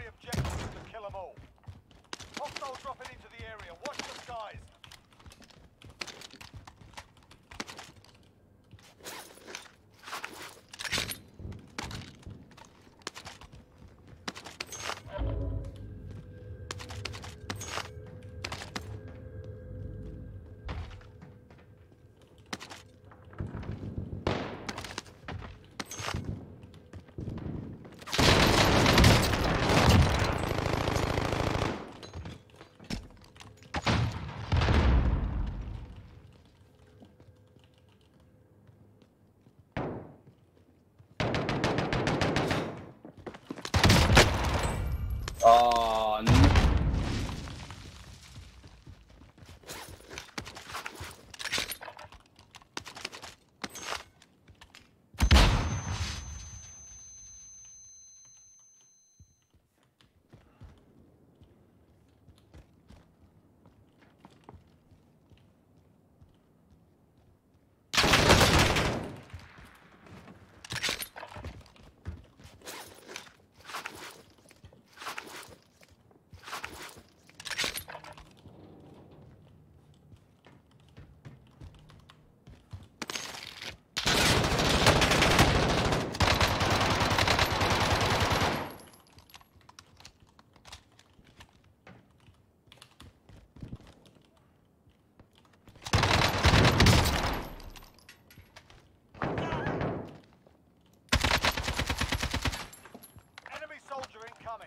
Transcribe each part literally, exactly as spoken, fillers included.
Primary objective is to kill them all. Hostiles dropping into the area. Watch the skies. Oh, no. Enemy soldier incoming.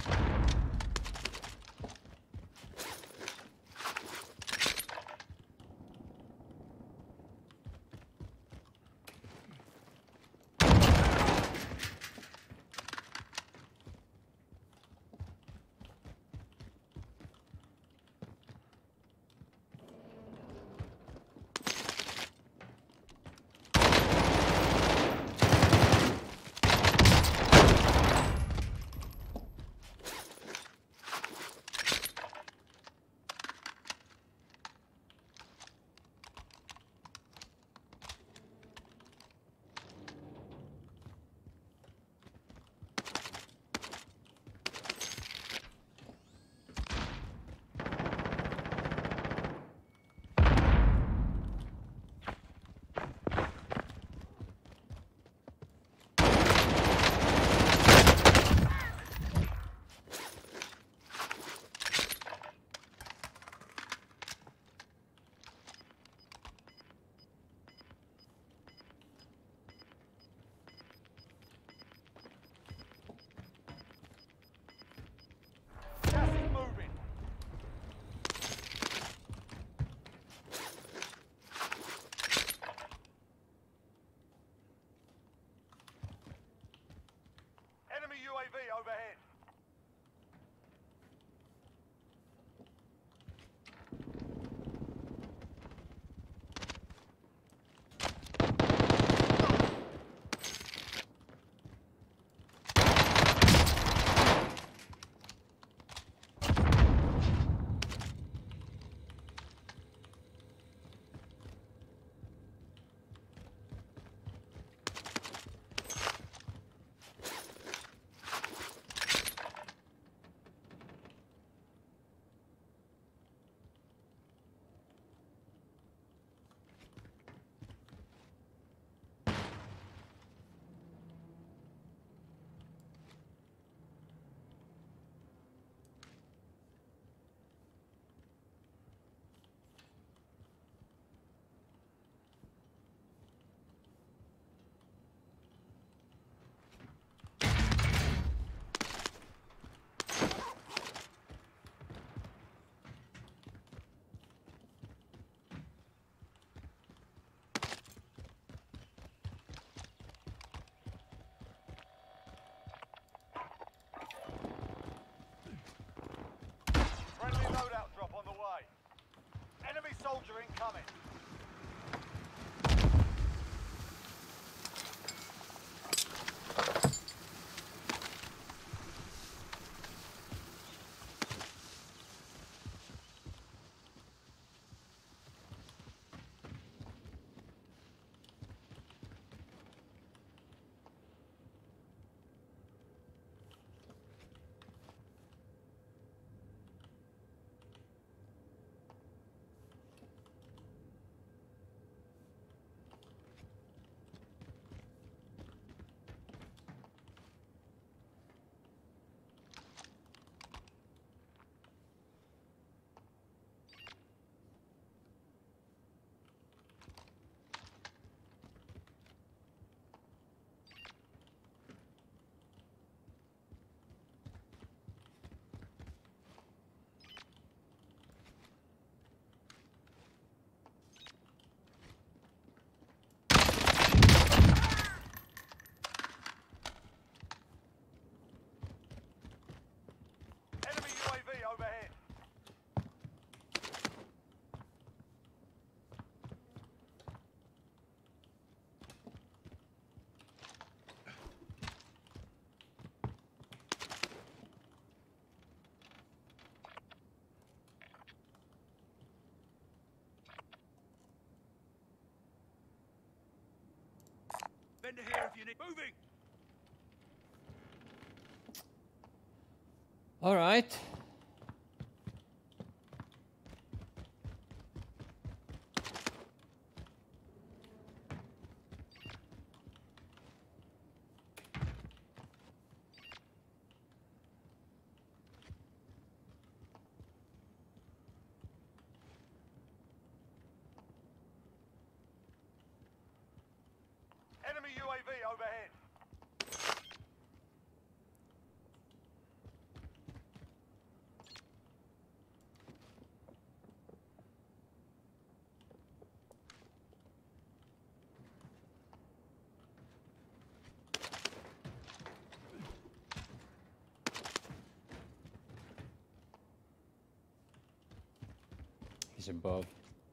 Gas is moving. Enemy U A V overhead. Friendly loadout drop on the way. Enemy soldier incoming. Vendor here if you need. Moving. All right. Enemy U A V overhead. He's above.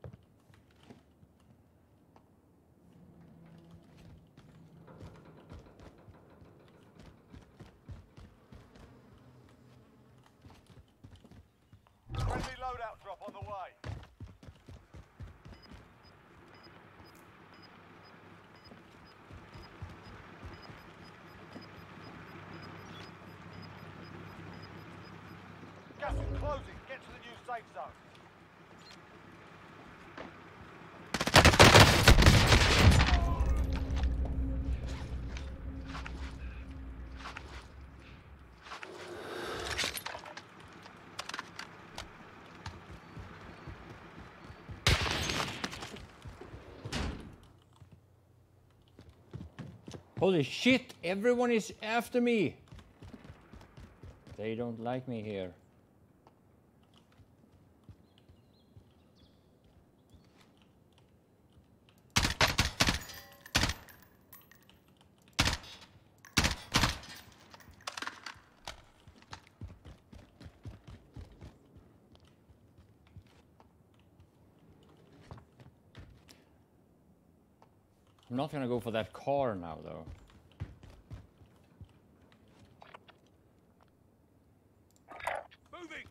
Friendly loadout drop on the way. Gas is closing. Get to the new safe zone. Holy shit, everyone is after me. They don't like me here. I'm not gonna go for that car now, though. Moving.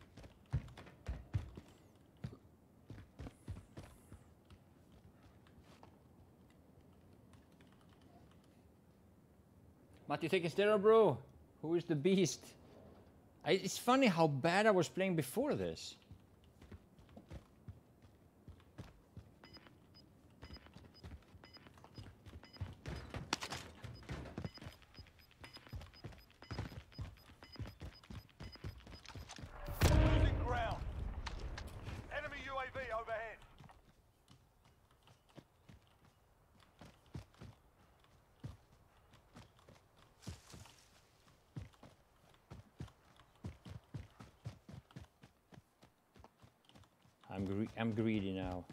Matt, you taking steroid, bro? Who is the beast? I, it's funny how bad I was playing before this. Losing ground. Enemy U A V overhead. I'm gre I'm greedy now.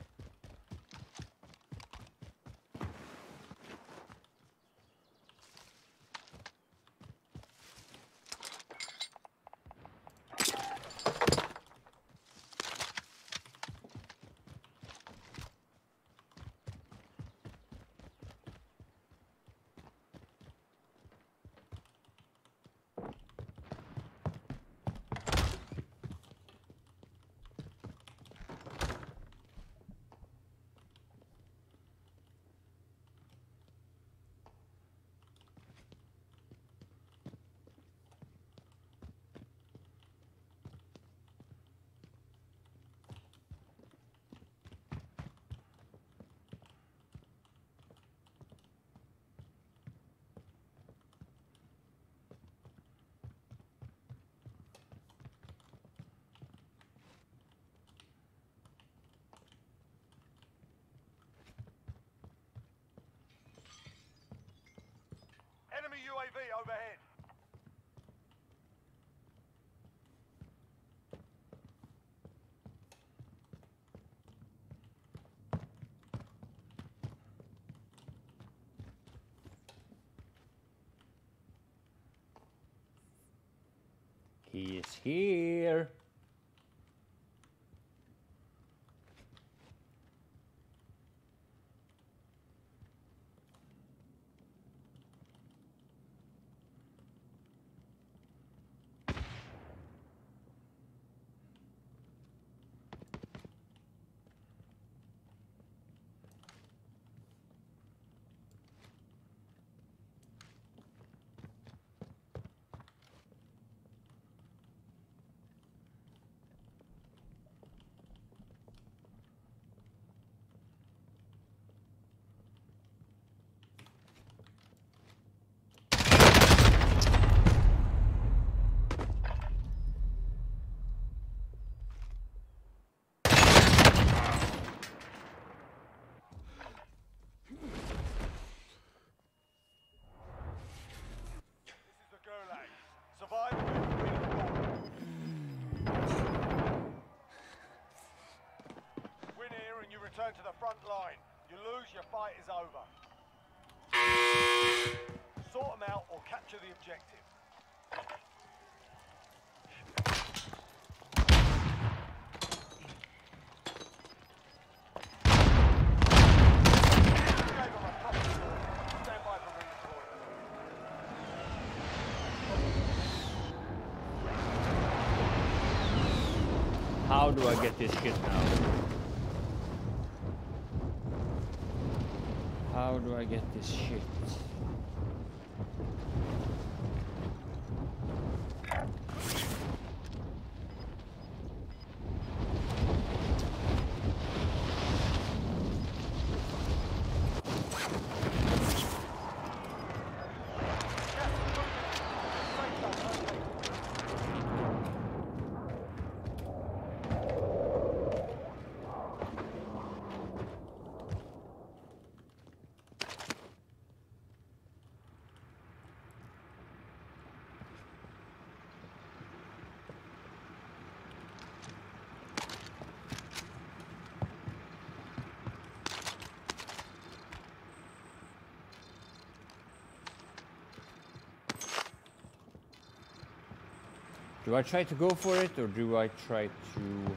Enemy U A V overhead. He is here. return to the front line. You lose, your fight is over. Sort them out or capture the objective. Gave them a proper score. Stand by for redeployment. How do I get this shit now? How do I get this shit? Do I try to go for it or do I try to...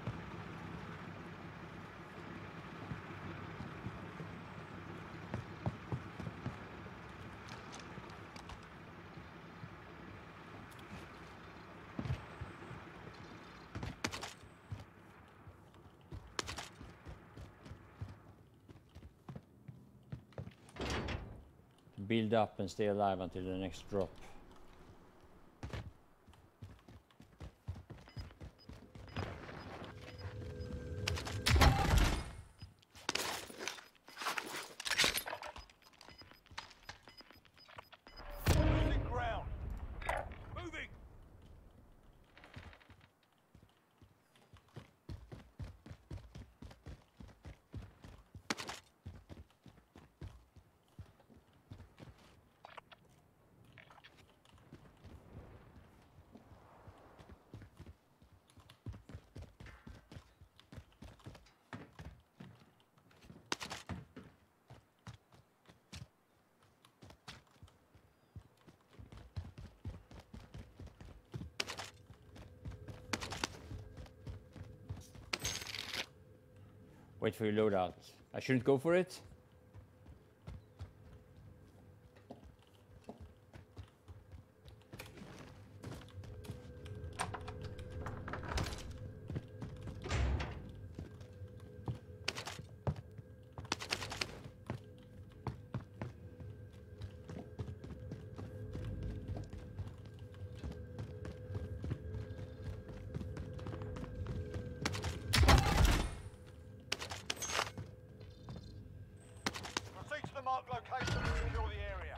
build up and stay alive until the next drop? Losing ground. Moving. Wait for your loadout. I shouldn't go for it? Proceed to the marked location and secure the area.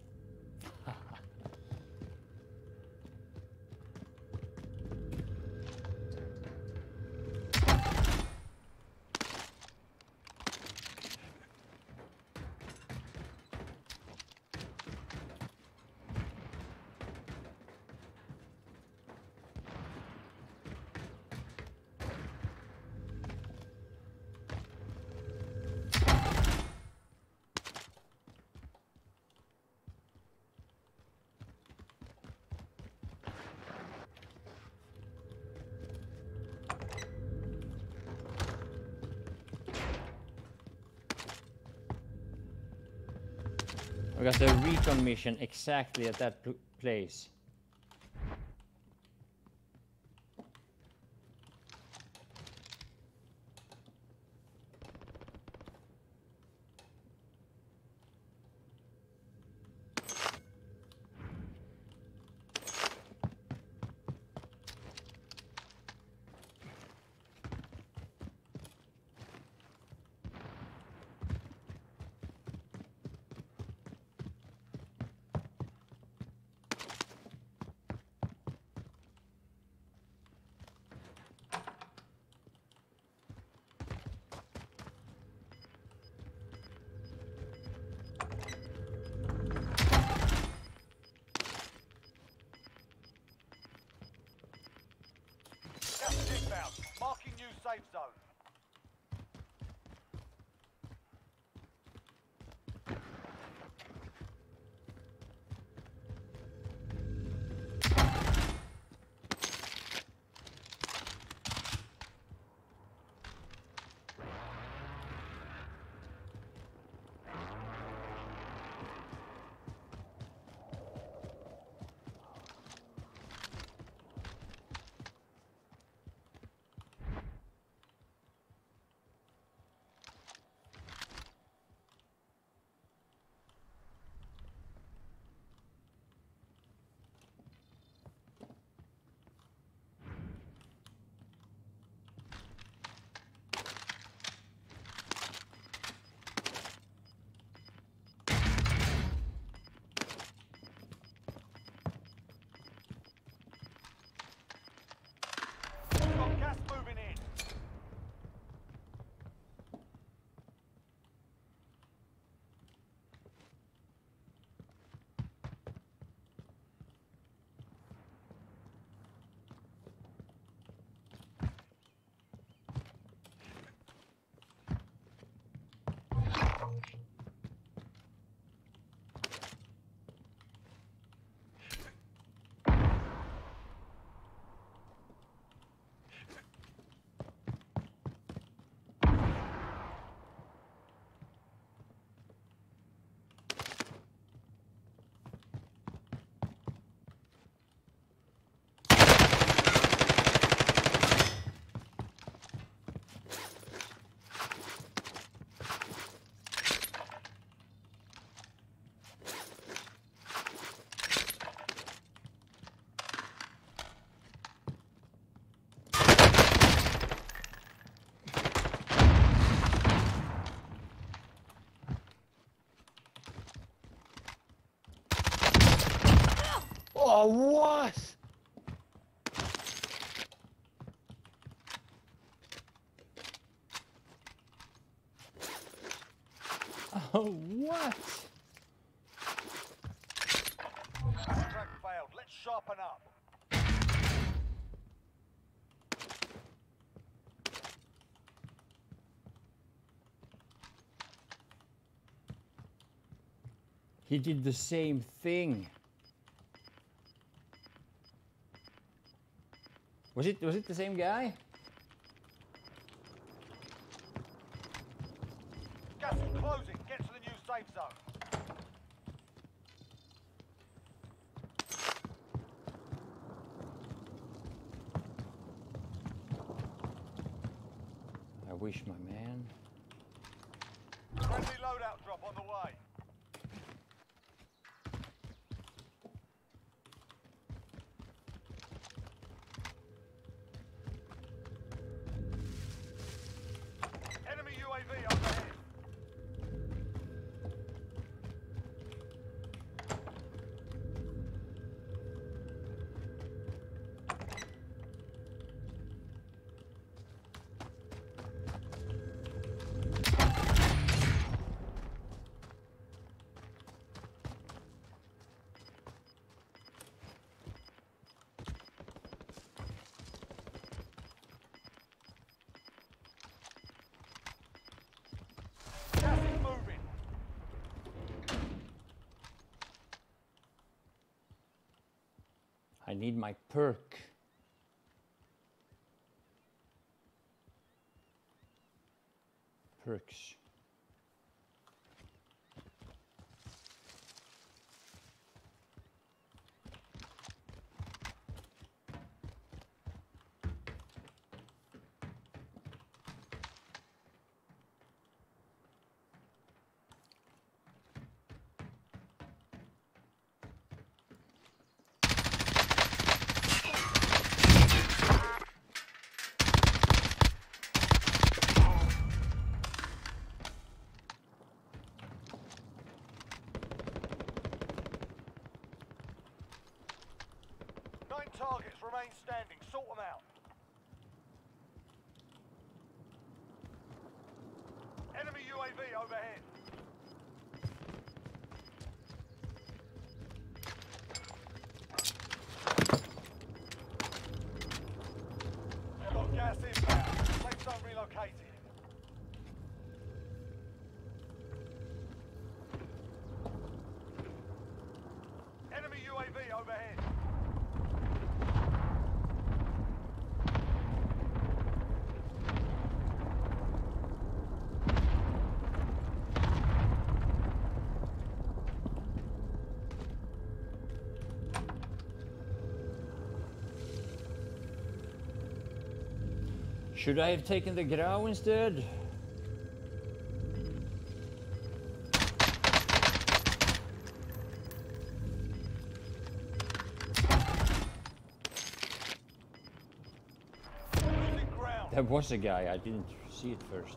I got the recon mission exactly at that pl- place. Gas is inbound. Marking new safe zone. Oh, what? Oh, what? Contract failed. Let's sharpen up. He did the same thing. Was it was it the same guy? Gas is closing. Get to the new safe zone. I wish, my man. Friendly loadout drop on the way. Enemy U A V overhead. Gas is moving. I need my perk. Perks. Nine targets remain standing. Sort them out. Enemy U A V overhead. Got gas inbound. Safe zone relocated. Enemy U A V overhead. Should I have taken the Grau instead? Losing ground. There was a guy, I didn't see it first.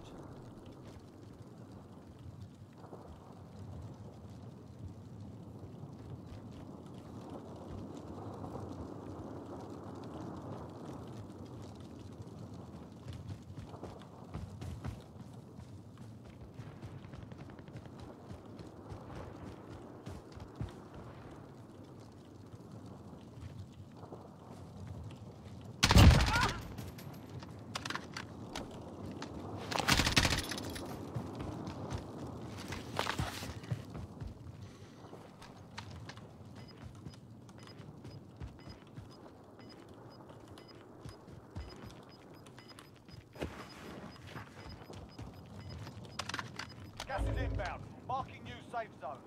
inbound. Marking new safe zone.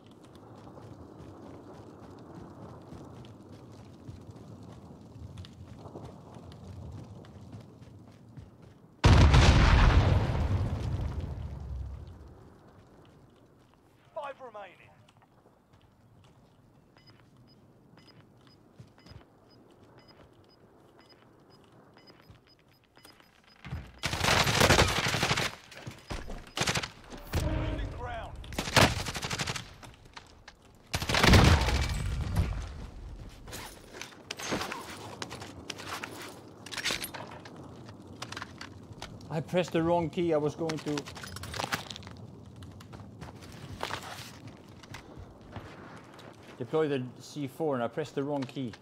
Five remaining. Losing ground. I pressed the wrong key. I was going to... deploy the C four and I pressed the wrong key.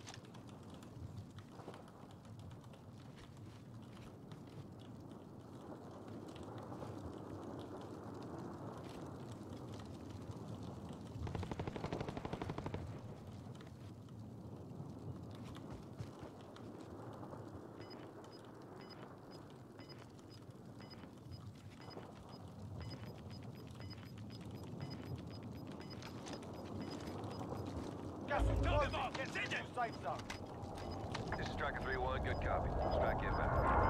Gas is closing. Get to the new safe zone. This is Striker three one, good copy. Strike inbound.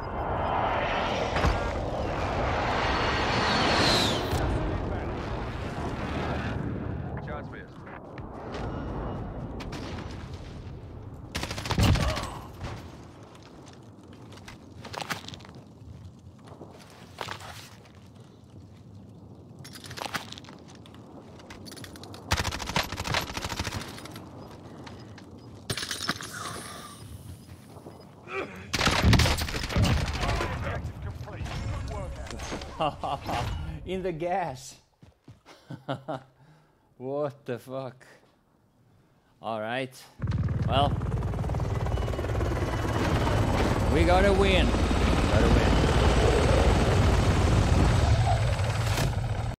Gas is inbound. Shots missed. Objective complete. Good work, Adam. In the gas. What the fuck? All right. Well, we gotta win. Gotta win.